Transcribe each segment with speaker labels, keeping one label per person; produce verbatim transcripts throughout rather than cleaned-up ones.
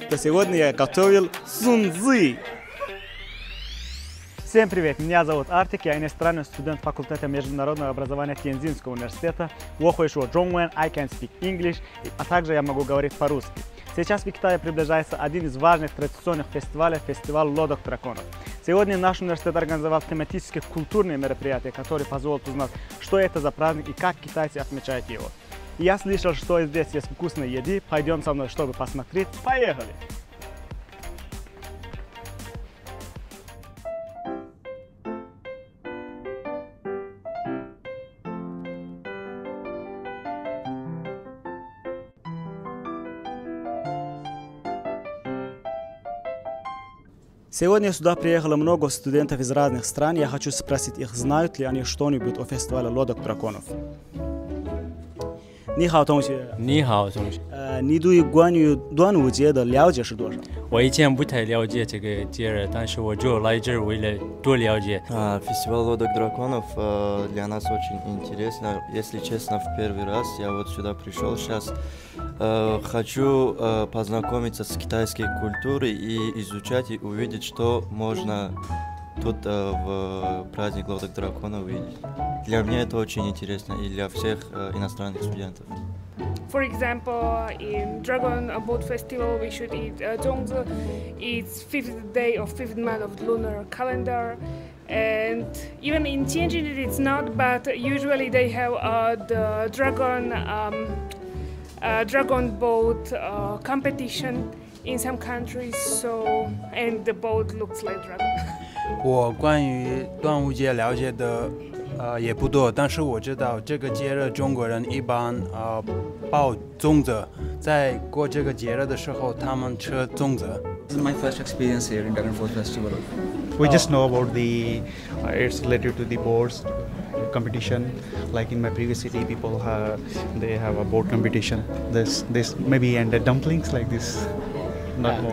Speaker 1: что сегодня я готовил сунзы. Всем привет, меня зовут Артик, я иностранный студент факультета международного образования Тяньцзинского университета. Zhongwen, I can speak English, а также я могу говорить по-русски. Сейчас в Китае приближается один из важных традиционных фестивалей, фестиваль лодок драконов. Сегодня наш университет организовал тематические культурные мероприятия, которые позволят узнать, что это за праздник и как китайцы отмечают его. И я слышал, что здесь есть вкусные еды, пойдем со мной, чтобы посмотреть. Поехали! Сегодня сюда приехало много студентов из разных стран. Я хочу спросить их, знают ли они что-нибудь о фестивале лодок драконов. 你好，同学。
Speaker 2: 你好，同学。
Speaker 1: 呃，你对关于端午节的了解是多少？
Speaker 2: 我以前不太了解这个节日，但是我就来这儿为了多了解。
Speaker 3: А, фестиваль лодок драконов э, для нас очень интересно. Если честно, в первый раз я вот сюда пришел сейчас. Э, хочу э, познакомиться с китайской культурой и изучать и увидеть, что можно тут э, в праздник лодок драконов увидеть. Для меня это очень интересно и для всех э, иностранных студентов.
Speaker 4: For example, in Dragon Boat Festival, we should eat uh, zongzi. It's fifth day of fifth month of the lunar calendar, and even in Tianjin it's not. But usually they have uh, the dragon um, uh, dragon boat uh, competition in some countries. So and the boat looks like dragon.
Speaker 5: 我关于端午节了解的呃也不多，但是我知道这个节日中国人一般呃包粽子，在过这个节日的时候，他们吃粽子。
Speaker 6: This is my first experience here in Dragon Boat Festival.
Speaker 7: We just know about the uh, it's related to the boats competition. Like in my previous city, people have they have a boat competition. This this maybe and the dumplings like this, not
Speaker 8: yeah.
Speaker 7: more.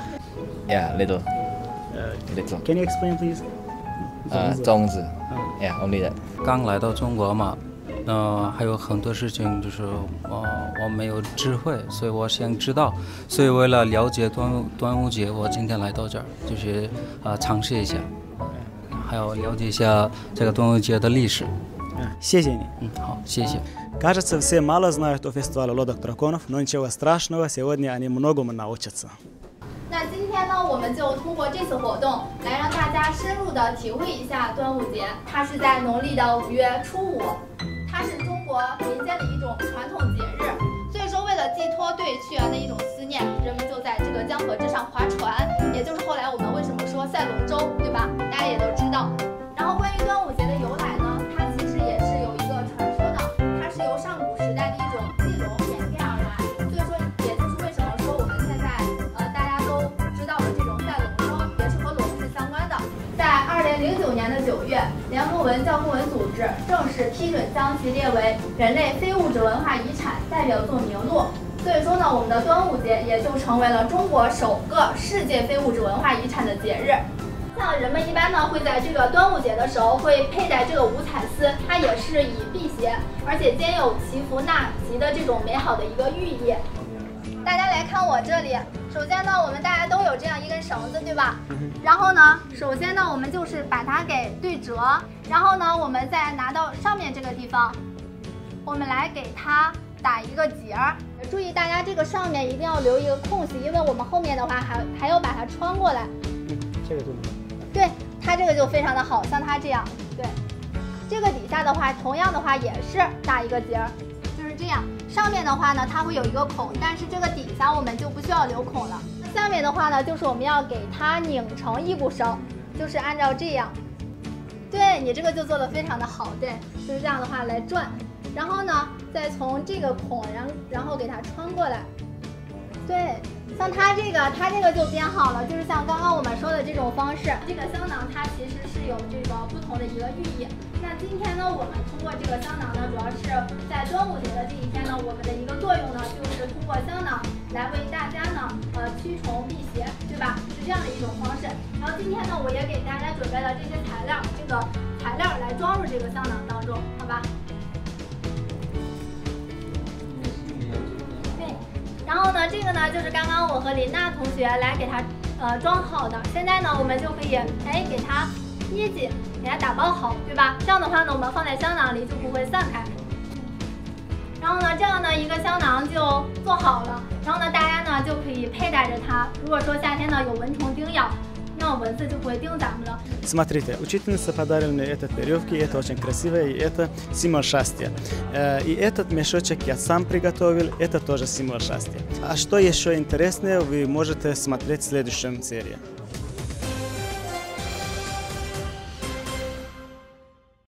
Speaker 8: Yeah, little.
Speaker 1: Uh,
Speaker 8: little.
Speaker 1: Can you explain, please?
Speaker 8: 呃，粽子。Yeah, only that.
Speaker 9: 刚来到中国嘛，呃，还有很多事情就是我我没有智慧，所以我想知道，所以为了了解端午端午节，我今天来到这儿，就是呃尝试一下，还有了解一下这个端午节的历史。
Speaker 1: 谢谢你。
Speaker 9: 嗯，好，谢谢。
Speaker 1: Кажется, все мало знают о фестивале лодок драконов, но ничего страшного, сегодня они многому научатся.
Speaker 10: 那今天呢，我们就通过这次活动来让大家深入的体会一下端午节。它是在农历的五月初五，它是中国民间的一种传统节日。所以说，为了寄托对屈原的一种思念，人们就在这个江河之上划船，也就是后来我们为什么说赛龙舟，对吧？大家也都知道。然后关于端午节的由来呢，它其实也是有一个传说的，它是由上古时代的一种祭龙演变而来。所以说，也就是为什么说我们现在呃大家都知道的这种赛龙舟也是和龙是相关的。在二零零九年的九月，联合文教科文组织正式批准将其列为人类非物质文化遗产代表作名录。所以说呢，我们的端午节也就成为了中国首个世界非物质文化遗产的节日。像人们一般呢会在这个端午节的时候会佩戴这个五彩丝，它也是以辟邪，而且兼有祈福纳吉的这种美好的一个寓意。大家来看我这里，首先呢，我们大家都有这样一根绳子，对吧？然后呢，首先呢，我们就是把它给对折，然后呢，我们再拿到上面这个地方，我们来给它打一个结儿。注意大家这个上面一定要留一个空隙，因为我们后面的话还还要把它穿过来。
Speaker 1: 嗯，这个就
Speaker 10: 对，它这个就非常的好，像它这样，对。这个底下的话，同样的话也是打一个结儿，就是这样。上面的话呢，它会有一个孔，但是这个底下我们就不需要留孔了。那下面的话呢，就是我们要给它拧成一股绳，就是按照这样。对，你这个就做得非常的好，对，就是这样的话来转，然后呢，再从这个孔，然然后给它穿过来。对，像它这个，它这个就编好了，就是像刚刚我们说的这种方式。这个香囊它其实是有这个不同的一个寓意。那今天呢，我们通过这个香囊呢，主要是在端午节的这一天呢，我们的一个作用呢，就是通过香囊来为大家呢，呃，驱虫辟邪，对吧？是这样的一种方式。然后今天呢，我也给大家准备了这些材料，这个材料来装入这个香囊当中，好吧？对。然后后呢，这个呢就是刚刚我和林娜同学来给它呃装好的。现在呢，我们就可以哎给它捏紧，给它打包好，对吧？这样的话呢，我们放在香囊里就不会散开。然后呢，这样呢一个香囊就做好了。然后呢，大家呢就可以佩戴着它。如果说夏天呢有蚊虫叮咬，那蚊子就不会叮咱们了。
Speaker 1: Смотрите, учительница подарила мне этот веревки, это очень красиво, и это символ счастья. И этот мешочек я сам приготовил, это тоже символ счастья. А что еще интересное, вы можете смотреть в следующем серии.